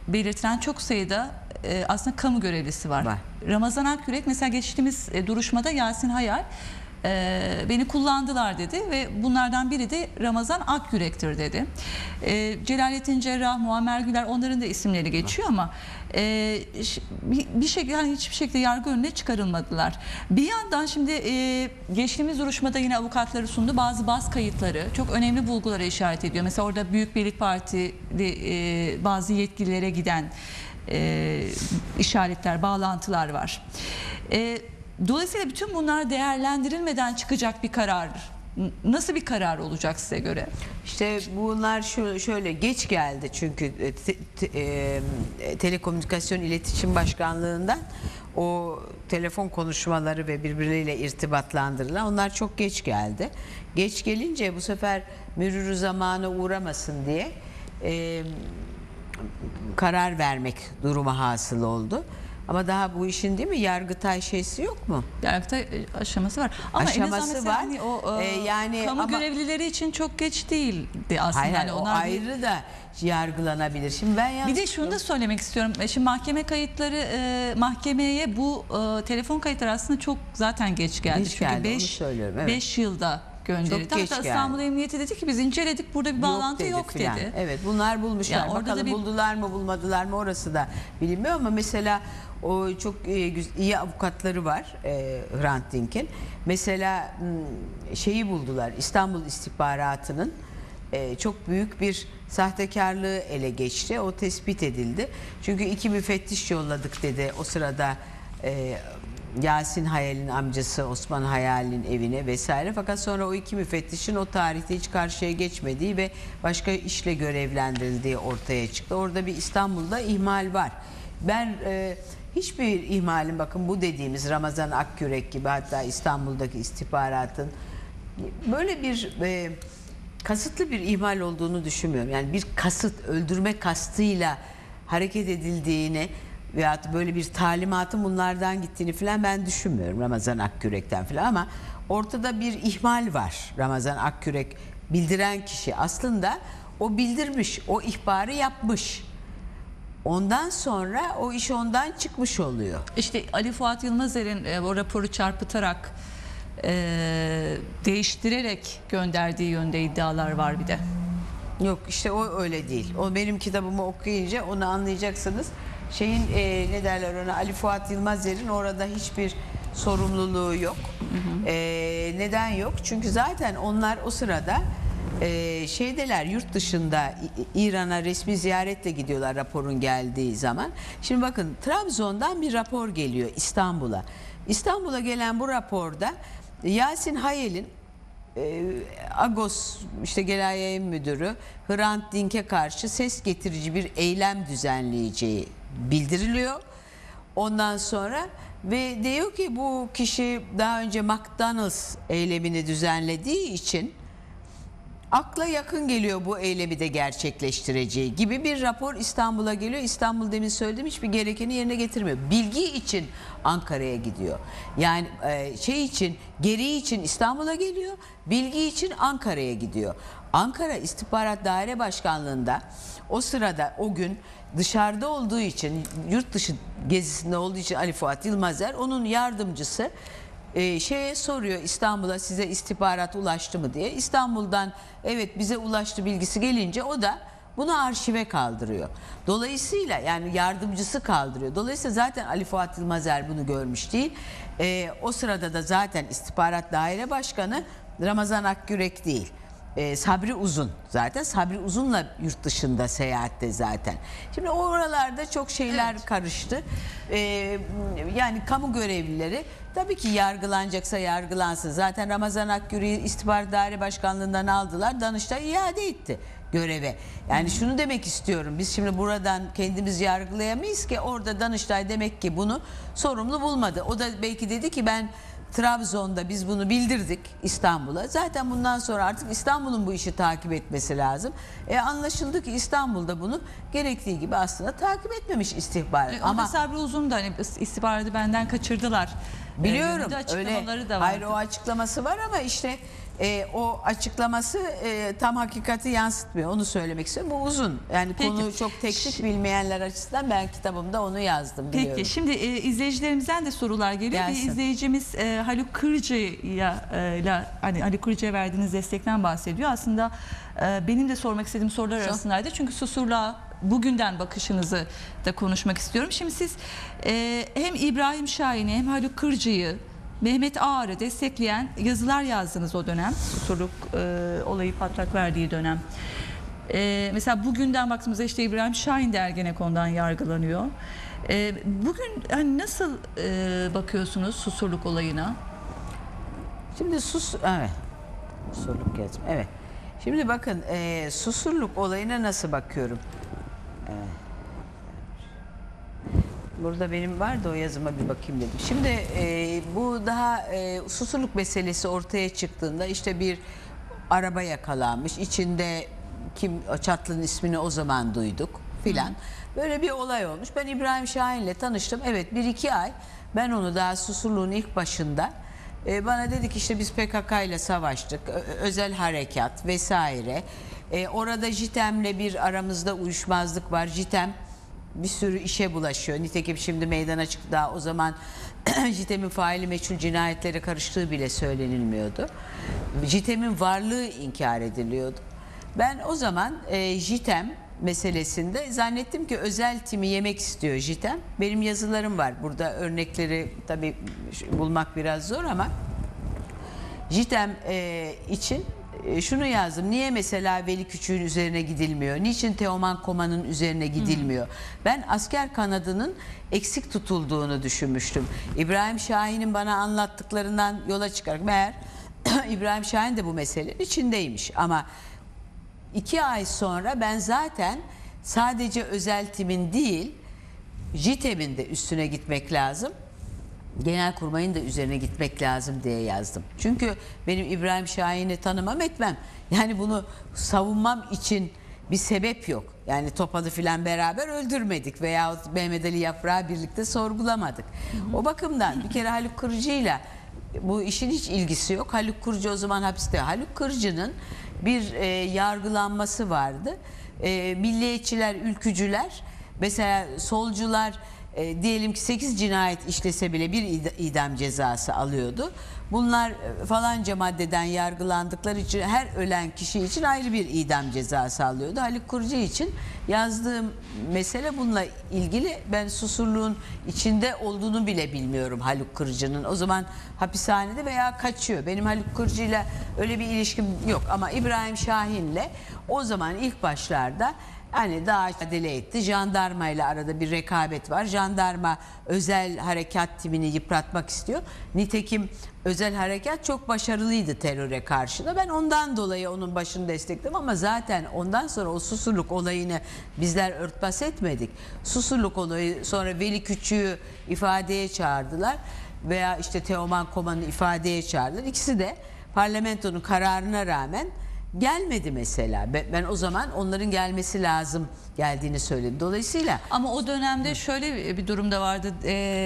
belirtilen çok sayıda aslında kamu görevlisi var. Ramazan Akyürek mesela geçtiğimiz duruşmada Yasin Hayal beni kullandılar dedi ve bunlardan biri de Ramazan Akyürek'tir dedi. Celalettin Cerrah, Muammer Güler, onların da isimleri geçiyor ama bir şekilde hani hiçbir şekilde yargı önüne çıkarılmadılar. Bir yandan şimdi geçtiğimiz duruşmada yine avukatları sundu. Bazı baz kayıtları çok önemli bulgulara işaret ediyor. Mesela orada Büyük Birlik Partili bazı yetkililere giden işaretler, bağlantılar var. Dolayısıyla bütün bunlar değerlendirilmeden çıkacak bir karar. Nasıl bir karar olacak size göre? İşte bunlar şöyle geç geldi çünkü Telekomünikasyon İletişim Başkanlığı'ndan o telefon konuşmaları ve birbirleriyle irtibatlandırılan onlar çok geç geldi. Geç gelince bu sefer mürürü zamana uğramasın diye karar vermek durumu hasıl oldu. Ama daha bu işin değil mi Yargıtay şeysi yok mu? Yargıtay aşaması var. Ama aşaması var. Hani o yani kamu ama, görevlileri için çok geç değildi aslında. Hayır, hani o onlar ayrı da yargılanabilir. Şimdi ben bir de şunu da söylemek istiyorum. Şimdi mahkeme kayıtları mahkemeye bu telefon kayıtları aslında çok zaten geç geldi. Geç geldi, Çünkü 5 yılda gönderildi. Çok geç Hatta geldi. İstanbul Emniyeti dedi ki biz inceledik, burada bir bağlantı yok dedi. Evet, bunlar bulmuşlar. Yani orada bakalım buldular mı bulmadılar mı orası da bilinmiyor ama mesela o çok iyi avukatları var Hrant Dink'in. Mesela şeyi buldular, İstanbul istihbaratının çok büyük bir sahtekarlığı ele geçti. O tespit edildi. Çünkü 2 müfettiş yolladık dedi o sırada Yasin Hayal'in amcası Osman Hayal'in evine vesaire. Fakat sonra o 2 müfettişin o tarihte hiç karşıya geçmediği ve başka işle görevlendirildiği ortaya çıktı. Orada bir İstanbul'da ihmal var. Ben hiçbir ihmalin, bakın bu dediğimiz Ramazan Akyürek gibi, hatta İstanbul'daki istihbaratın böyle bir kasıtlı bir ihmal olduğunu düşünmüyorum. Yani bir kasıt, öldürme kastıyla hareket edildiğini veyahut böyle bir talimatın bunlardan gittiğini falan ben düşünmüyorum Ramazan Akyürek'ten falan, ama ortada bir ihmal var. Ramazan Akyürek bildiren kişi aslında o bildirmiş, o ihbarı yapmış. Ondan sonra o iş ondan çıkmış oluyor. İşte Ali Fuat Yılmazer'in o raporu çarpıtarak değiştirerek gönderdiği yönde iddialar var bir de. Yok işte o öyle değil. O benim kitabımı okuyunca onu anlayacaksınız. Şeyin ne derler ona, Ali Fuat Yılmazer'in orada hiçbir sorumluluğu yok. Neden yok? Çünkü zaten onlar o sırada şeydeler, yurt dışında İran'a resmi ziyaretle gidiyorlar raporun geldiği zaman. Şimdi bakın, Trabzon'dan bir rapor geliyor İstanbul'a. İstanbul'a gelen bu raporda Yasin Hayal'in Agos işte Genel Yayın Müdürü Hrant Dink'e karşı ses getirici bir eylem düzenleyeceği bildiriliyor. Ondan sonra ve diyor ki bu kişi daha önce McDonald's eylemini düzenlediği için akla yakın geliyor bu eylemi de gerçekleştireceği gibi bir rapor İstanbul'a geliyor. İstanbul, demin söylediğim, hiçbir gerekeni yerine getirmiyor. Bilgi için Ankara'ya gidiyor. Yani şey için, gereği için İstanbul'a geliyor. Bilgi için Ankara'ya gidiyor. Ankara İstihbarat Daire Başkanlığı'nda o sırada, o gün dışarıda olduğu için, yurt dışı gezisinde olduğu için Ali Fuat Yılmazer, onun yardımcısı şeye soruyor, İstanbul'a size istihbarat ulaştı mı diye. İstanbul'dan evet bize ulaştı bilgisi gelince o da bunu arşive kaldırıyor. Dolayısıyla yani yardımcısı kaldırıyor. Dolayısıyla zaten Ali Fuat Yılmazer bunu görmüş değil. O sırada da zaten istihbarat daire başkanı Ramazan Akyürek değil. Sabri Uzun, zaten Sabri Uzun'la yurt dışında seyahatte zaten. Şimdi oralarda çok şeyler karıştı. Yani kamu görevlileri tabii ki yargılanacaksa yargılansın. Zaten Ramazan Akyürek'i İstihbarat Daire Başkanlığı'ndan aldılar, Danıştay iade etti göreve. Yani şunu demek istiyorum, biz şimdi buradan kendimiz yargılayamayız ki, orada Danıştay demek ki bunu sorumlu bulmadı. O da belki dedi ki ben Trabzon'da biz bunu bildirdik İstanbul'a. Zaten bundan sonra artık İstanbul'un bu işi takip etmesi lazım. Anlaşıldı ki İstanbul'da bunu gerektiği gibi aslında takip etmemiş istihbarat. Ama Sabri Uzun da hani istihbaratı benden kaçırdılar. Biliyorum öyle. Da Hayır, o açıklaması var ama işte o açıklaması tam hakikati yansıtmıyor. Onu söylemek istiyorum. Bu uzun. Yani Peki. konu çok teknik, bilmeyenler açısından ben kitabımda onu yazdım, biliyorum. Peki şimdi izleyicilerimizden de sorular geliyor. Gelsin. Bir izleyicimiz Haluk Kırcı'ya hani Haluk Kırcı'ya verdiğiniz destekten bahsediyor. Aslında benim de sormak istediğim sorular arasındaydı. Çünkü Susurluğa bugünden bakışınızı da konuşmak istiyorum. Şimdi siz hem İbrahim Şahin'i hem Haluk Kırcı'yı, Mehmet Ağar'ı destekleyen yazılar yazdınız o dönem. Susurluk olayı patlak verdiği dönem. Mesela bugünden baktığımızda işte İbrahim Şahin de Ergenekon'dan yargılanıyor. Bugün hani nasıl bakıyorsunuz Susurluk olayına? Şimdi evet. Susurluk yazım. Evet. Şimdi bakın Susurluk olayına nasıl bakıyorum? Burada benim vardı, o yazıma bir bakayım dedim. Şimdi bu daha Susurluk meselesi ortaya çıktığında işte bir araba yakalanmış. İçinde Çatlı'nın ismini o zaman duyduk filan. Böyle bir olay olmuş. Ben İbrahim Şahin'le tanıştım. Evet, 1-2 ay ben onu daha Susurluğun ilk başında bana dedi ki işte biz PKK ile savaştık. Özel harekat vesaire. Orada JITEM'le bir aramızda uyuşmazlık var. JITEM bir sürü işe bulaşıyor. Nitekim şimdi meydana çıktı, daha o zaman JITEM'in faili meçhul cinayetlere karıştığı bile söylenilmiyordu. JITEM'in varlığı inkar ediliyordu. Ben o zaman JITEM meselesinde zannettim ki özel timi yemek istiyor JITEM. Benim yazılarım var. Burada örnekleri tabii bulmak biraz zor ama JITEM için şunu yazdım. Niye mesela Veli Küçük'ün üzerine gidilmiyor? Niçin Teoman Koma'nın üzerine gidilmiyor? Ben asker kanadının eksik tutulduğunu düşünmüştüm. İbrahim Şahin'in bana anlattıklarından yola çıkarak meğer İbrahim Şahin de bu meselenin içindeymiş. Ama 2 ay sonra ben zaten sadece özel timin değil, JITEM'in de üstüne gitmek lazım. Genelkurmay'ın da üzerine gitmek lazım diye yazdım. Çünkü benim İbrahim Şahin'i tanımam etmem. Yani bunu savunmam için bir sebep yok. Yani Topal'ı filan beraber öldürmedik veya Mehmet Ali Yaprağı birlikte sorgulamadık. O bakımdan bir kere Haluk Kırcı'yla bu işin hiç ilgisi yok. Haluk Kırcı o zaman hapiste. Haluk Kırcı'nın bir yargılanması vardı. Milliyetçiler, ülkücüler, mesela solcular diyelim ki 8 cinayet işlese bile bir idam cezası alıyordu. Bunlar falanca maddeden yargılandıkları için her ölen kişi için ayrı bir idam cezası alıyordu. Haluk Kırcı için yazdığım mesele bununla ilgili. Ben Susurluğun içinde olduğunu bile bilmiyorum Haluk Kırcı'nın. O zaman hapishanede veya kaçıyor. Benim Haluk Kırcı'yla öyle bir ilişkim yok ama İbrahim Şahin'le o zaman ilk başlarda hani daha mücadele etti. Jandarma ile arada bir rekabet var. Jandarma özel harekat timini yıpratmak istiyor. Nitekim özel harekat çok başarılıydı teröre karşı da. Ben ondan dolayı onun başını destekledim ama zaten ondan sonra o Susurluk olayını bizler örtbas etmedik. Susurluk olayı sonra Veli Küçük'ü ifadeye çağırdılar veya işte Teoman Koma'nı ifadeye çağırdılar. İkisi de parlamentonun kararına rağmen gelmedi mesela. Ben o zaman onların gelmesi lazım geldiğini söyledim. Dolayısıyla ama o dönemde şöyle bir durumda vardı.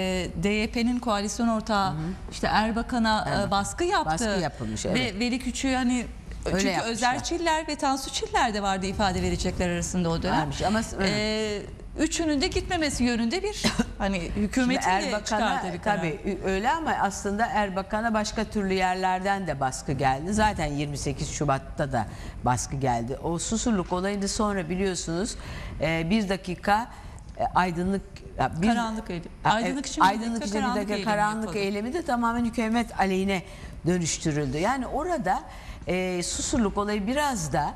DYP'nin koalisyon ortağı işte Erbakan'a baskı yaptı. Baskı yapılmış, evet. Ve Veli Küçük'ü hani Öyle çünkü yapmışlar. Özer Çiller ve Tansu Çiller de vardı ifade verecekler arasında o dönem. Varmış ama Üçünün de gitmemesi yönünde bir hani hükümetin de çıkardığı bir karar. Tabii öyle ama aslında Erbakan'a başka türlü yerlerden de baskı geldi. Zaten 28 Şubat'ta da baskı geldi. O Susurluk olayını sonra biliyorsunuz bir dakika aydınlık Karanlık eylemi. Aydınlık için karanlık eylemi de tamamen hükümet aleyhine dönüştürüldü. Yani orada Susurluk olayı biraz da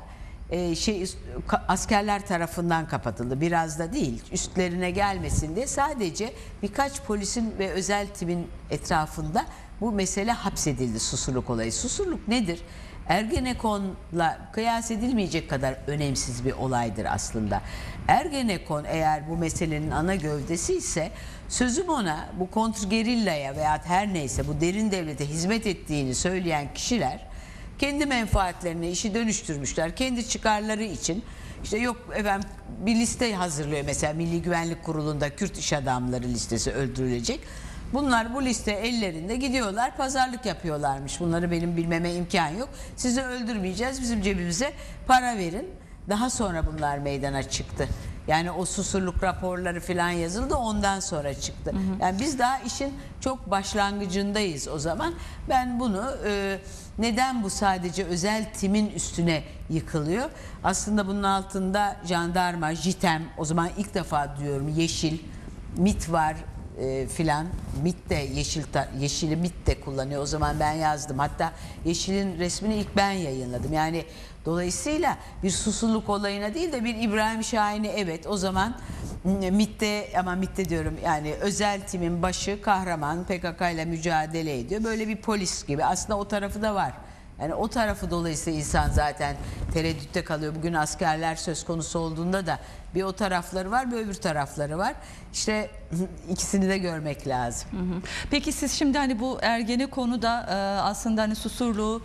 askerler tarafından kapatıldı. Biraz da değil. Üstlerine gelmesin diye sadece birkaç polisin ve özel timin etrafında bu mesele hapsedildi Susurluk olayı. Susurluk nedir? Ergenekon'la kıyas edilmeyecek kadar önemsiz bir olaydır aslında. Ergenekon eğer bu meselenin ana gövdesi ise sözüm ona bu kontrgerillaya veya her neyse bu derin devlete hizmet ettiğini söyleyen kişiler kendi menfaatlerine işi dönüştürmüşler. Kendi çıkarları için işte yok efendim bir liste hazırlıyor mesela Milli Güvenlik Kurulu'nda Kürt iş adamları listesi öldürülecek. Bunlar bu liste ellerinde gidiyorlar, pazarlık yapıyorlarmış. Bunları benim bilmeme imkan yok. Sizi öldürmeyeceğiz, bizim cebimize para verin. Daha sonra bunlar meydana çıktı. Yani o Susurluk raporları falan yazıldı, ondan sonra çıktı. Yani biz daha işin çok başlangıcındayız o zaman. Ben bunu neden bu sadece özel timin üstüne yıkılıyor? Aslında bunun altında jandarma, JITEM, o zaman ilk defa diyorum, Yeşil, MİT var filan. MİT de Yeşil'i MİT de kullanıyor. O zaman ben yazdım. Hatta Yeşil'in resmini ilk ben yayınladım. Yani dolayısıyla bir Susurluk olayına değil de bir İbrahim Şahin'i, evet o zaman MİT'te, ama MİT'te diyorum yani özel timin başı kahraman, PKK ile mücadele ediyor. Böyle bir polis gibi. Aslında o tarafı da var. Yani o tarafı dolayısıyla insan zaten tereddütte kalıyor. Bugün askerler söz konusu olduğunda da bir o tarafları var, bir öbür tarafları var. İşte ikisini de görmek lazım. Peki siz şimdi hani bu Ergenekon'u da aslında hani Susurluğu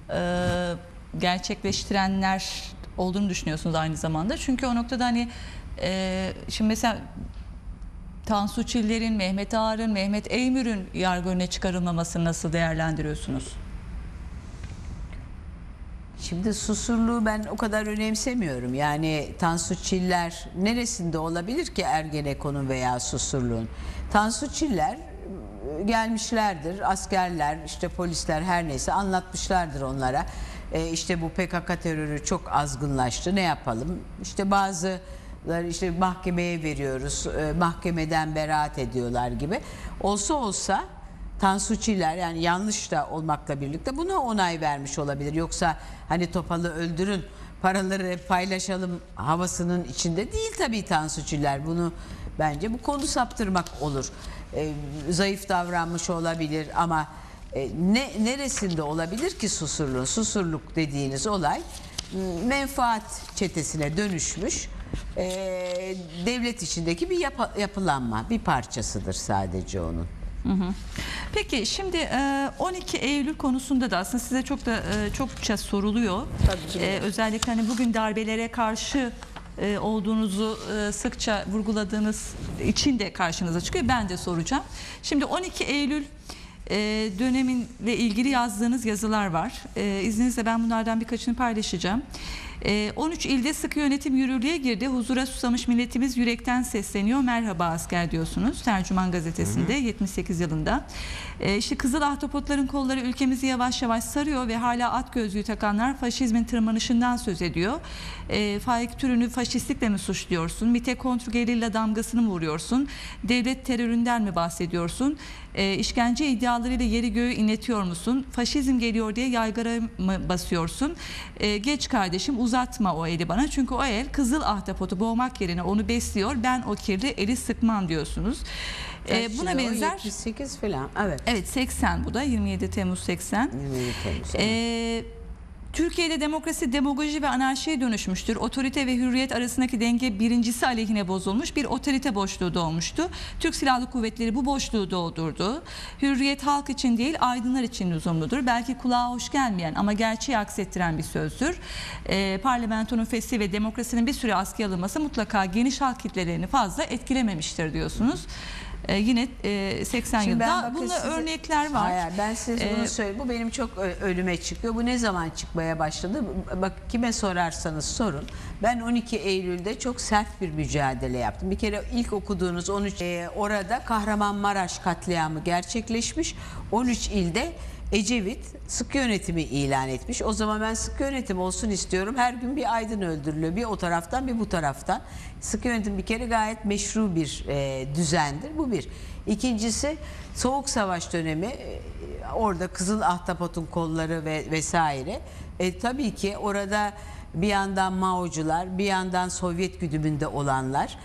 gerçekleştirenler olduğunu düşünüyorsunuz aynı zamanda. Çünkü o noktada hani şimdi mesela Tansu Çiller'in, Mehmet Ağar'ın, Mehmet Eymür'ün yargı önüne çıkarılmamasını nasıl değerlendiriyorsunuz? Şimdi Susurluğu ben o kadar önemsemiyorum. Yani Tansu Çiller neresinde olabilir ki Ergenekon'un veya Susurluğun? Tansu Çiller gelmişlerdir, askerler, işte polisler, her neyse anlatmışlardır onlara. İşte bu PKK terörü çok azgınlaştı, ne yapalım? İşte bazıları işte mahkemeye veriyoruz, mahkemeden beraat ediyorlar gibi. Olsa Tansu Çiller, yani yanlış da olmakla birlikte buna onay vermiş olabilir. Yoksa hani Topal'ı öldürün, paraları paylaşalım havasının içinde değil tabii Tansu Çiller. Bunu bence bu konu saptırmak olur. Zayıf davranmış olabilir ama neresinde olabilir ki Susurluğun? Susurluk dediğiniz olay menfaat çetesine dönüşmüş, devlet içindeki bir yapılanma, bir parçasıdır sadece onun. Peki şimdi 12 Eylül konusunda da aslında size çokça soruluyor. Özellikle hani bugün darbelere karşı olduğunuzu sıkça vurguladığınız için de karşınıza çıkıyor. Ben de soracağım. Şimdi 12 Eylül döneminle ilgili yazdığınız yazılar var. İzninizle ben bunlardan birkaçını paylaşacağım. 13 ilde sıkı yönetim yürürlüğe girdi. Huzura susamış milletimiz yürekten sesleniyor. Merhaba asker diyorsunuz. Tercüman gazetesinde 78 yılında. İşte Kızıl Ahtapotların kolları ülkemizi yavaş yavaş sarıyor ve hala at gözlüğü takanlar faşizmin tırmanışından söz ediyor. Faik Türün'ü faşistlikle mi suçluyorsun? MİT'e kontrgerilla damgasını mı vuruyorsun? Devlet teröründen mi bahsediyorsun? İşkence iddialarıyla yeri göğü inletiyor musun? Faşizm geliyor diye yaygara mı basıyorsun? Geç kardeşim, uzatma o eli bana. Çünkü o el Kızıl Ahtapotu boğmak yerine onu besliyor. Ben o kirli eli sıkmam diyorsunuz. Buna benzer 78 falan. Evet. Evet, 80 bu da 27 Temmuz 80. 27 Temmuz. Evet. Türkiye'de demokrasi demagoji ve anarşiye dönüşmüştür. Otorite ve hürriyet arasındaki denge birincisi aleyhine bozulmuş, bir otorite boşluğu doğmuştu. Türk Silahlı Kuvvetleri bu boşluğu doldurdu. Hürriyet halk için değil, aydınlar için lüzumludur. Belki kulağa hoş gelmeyen ama gerçeği aksettiren bir sözdür. Parlamentonun feshi ve demokrasinin bir süre askıya alınması mutlaka geniş halk kitlelerini fazla etkilememiştir diyorsunuz. Yine 80 Şimdi yılda bunda örnekler var. Hayır, ben size bunu söyleyeyim. Bu benim çok önüme çıkıyor. Bu ne zaman çıkmaya başladı? Bak, kime sorarsanız sorun. Ben 12 Eylül'de çok sert bir mücadele yaptım. Bir kere ilk okuduğunuz 13 orada Kahramanmaraş katliamı gerçekleşmiş. 13 ilde Ecevit sıkı yönetimi ilan etmiş. O zaman ben sıkı yönetim olsun istiyorum. Her gün bir aydın öldürülüyor. Bir o taraftan bir bu taraftan. Sıkı yönetim bir kere gayet meşru bir düzendir. Bu bir. İkincisi Soğuk Savaş dönemi. Orada Kızıl Ahtapot'un kolları ve vesaire. Tabii ki orada bir yandan Mao'cular, bir yandan Sovyet güdümünde olanlar,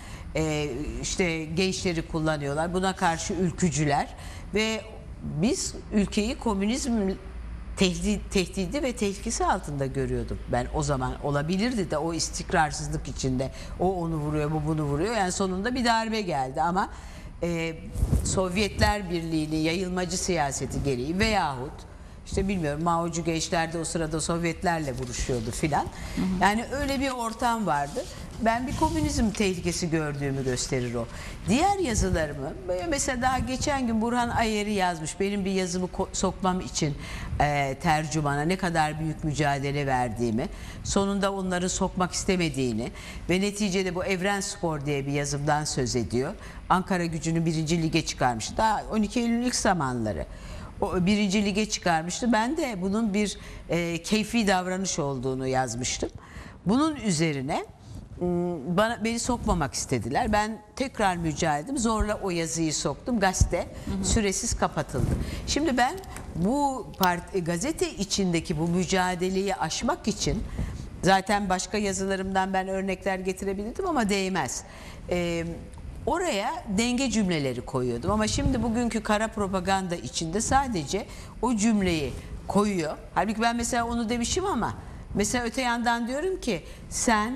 işte gençleri kullanıyorlar. Buna karşı ülkücüler ve biz ülkeyi komünizm tehdidi ve tehlikesi altında görüyordum. Ben o zaman olabilirdi de o istikrarsızlık içinde. O onu vuruyor, bu bunu vuruyor. Yani sonunda bir darbe geldi ama Sovyetler Birliği'nin yayılmacı siyaseti gereği veyahut İşte bilmiyorum, Mao'cu gençler de o sırada Sovyetlerle vuruşuyordu filan. Yani öyle bir ortam vardı. Ben bir komünizm tehlikesi gördüğümü gösterir o. Diğer yazılarımı, mesela daha geçen gün Burhan Ayer'i yazmış. Benim bir yazımı sokmam için tercümana ne kadar büyük mücadele verdiğimi, sonunda onları sokmak istemediğini ve neticede bu Evrenspor diye bir yazımdan söz ediyor. Ankara Gücü'nü 1. Lig'e çıkarmış. Daha 12 Eylül ilk zamanları. O 1. Lig'e çıkarmıştı. Ben de bunun bir keyfi davranış olduğunu yazmıştım. Bunun üzerine beni sokmamak istediler. Ben tekrar mücadele ettim. Zorla o yazıyı soktum. Gazete süresiz kapatıldı. Şimdi ben bu gazete içindeki bu mücadeleyi aşmak için, zaten başka yazılarımdan ben örnekler getirebilirdim ama değmez. Oraya denge cümleleri koyuyordum ama şimdi bugünkü kara propaganda içinde sadece o cümleyi koyuyor. Halbuki ben mesela onu demişim ama mesela öte yandan diyorum ki sen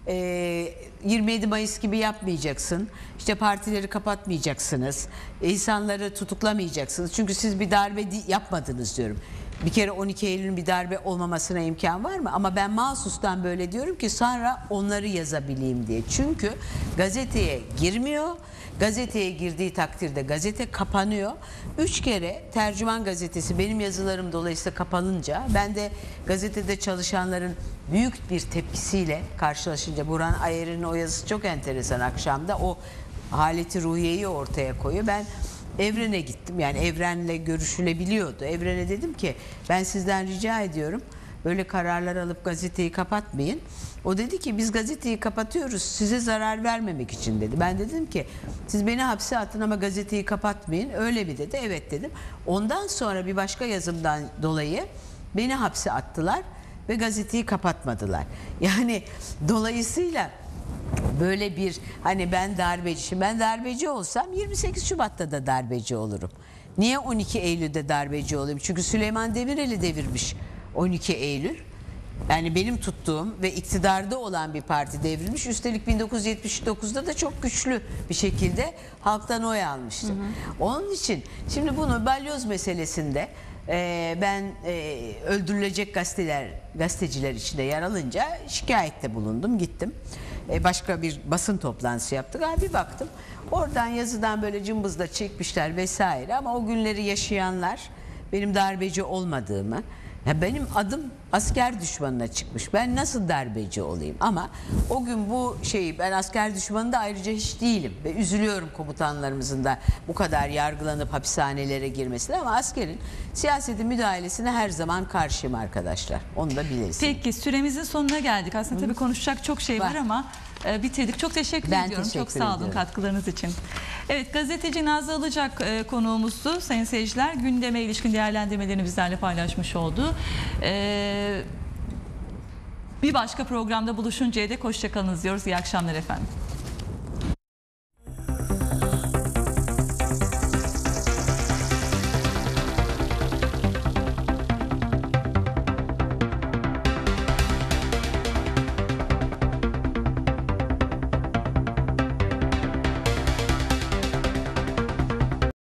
27 Mayıs gibi yapmayacaksın. İşte partileri kapatmayacaksınız. İnsanları tutuklamayacaksınız. Çünkü siz bir darbe yapmadınız diyorum. Bir kere 12 Eylül'ün bir darbe olmamasına imkan var mı? Ama ben mahsustan böyle diyorum ki sonra onları yazabileyim diye. Çünkü gazeteye girmiyor. Gazeteye girdiği takdirde gazete kapanıyor. 3 kere Tercüman Gazetesi benim yazılarım dolayısıyla kapanınca, ben de gazetede çalışanların büyük bir tepkisiyle karşılaşınca, Burhan Ayer'in o yazısı çok enteresan, akşamda o haleti ruhiyeyi ortaya koyuyor. Ben Evren'e gittim, yani Evren'le görüşülebiliyordu. Evren'e dedim ki ben sizden rica ediyorum böyle kararlar alıp gazeteyi kapatmayın. O dedi ki biz gazeteyi kapatıyoruz size zarar vermemek için dedi. Ben dedim ki siz beni hapse atın ama gazeteyi kapatmayın. Öyle mi dedi? Evet dedim. Ondan sonra bir başka yazımdan dolayı beni hapse attılar ve gazeteyi kapatmadılar. Yani dolayısıyla böyle bir, hani ben darbeci olsam 28 Şubat'ta da darbeci olurum. Niye 12 Eylül'de darbeci olayım? Çünkü Süleyman Demirel'i devirmiş 12 Eylül. Yani benim tuttuğum ve iktidarda olan bir parti devrilmiş. Üstelik 1979'da da çok güçlü bir şekilde halktan oy almıştı. Onun için şimdi bunu balyoz meselesinde ben öldürülecek gazeteciler içinde yer alınca şikayette bulundum, gittim. Başka bir basın toplantısı yaptık. Bir baktım oradan yazıdan böyle cımbızla çekmişler vesaire, ama o günleri yaşayanlar benim darbeci olmadığımı, ya benim adım asker düşmanına çıkmış, ben nasıl darbeci olayım, ama o gün bu şeyi, ben asker düşmanı da ayrıca hiç değilim ve üzülüyorum komutanlarımızın da bu kadar yargılanıp hapishanelere girmesine, ama askerin siyasete müdahalesine her zaman karşıyım arkadaşlar, onu da biliriz. Peki süremizin sonuna geldik. Aslında tabii konuşacak çok şey var ama bitirdik. Çok teşekkür ediyorum. Çok sağ olun katkılarınız için. Evet, gazeteci Nazlı Ilıcak konuğumuzdu. Sayın seyirciler, gündeme ilişkin değerlendirmelerini bizlerle paylaşmış oldu. Bir başka programda buluşuncaya dek hoşça kalınız diyoruz. İyi akşamlar efendim.